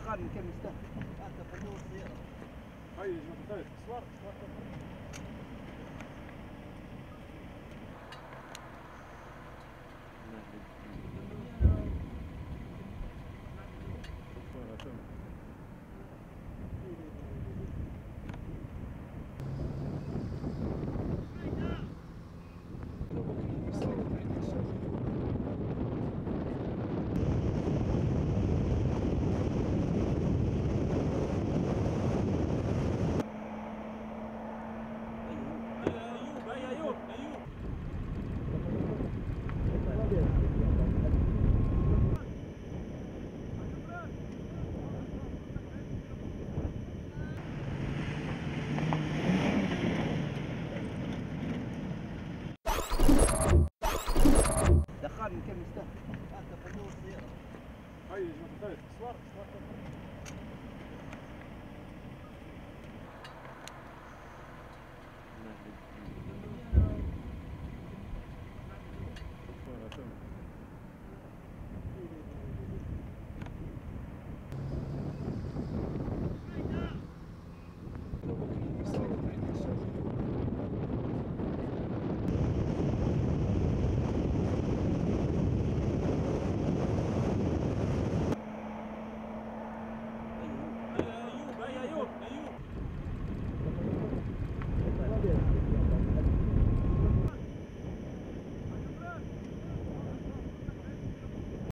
دخلني كم مستهدف هذا فندق السيارة. هاي يا جماعة الخير. صور دخلني كم مستهدف هذا فندق السيارة. هاي يا جماعة الخير. صور أيوب.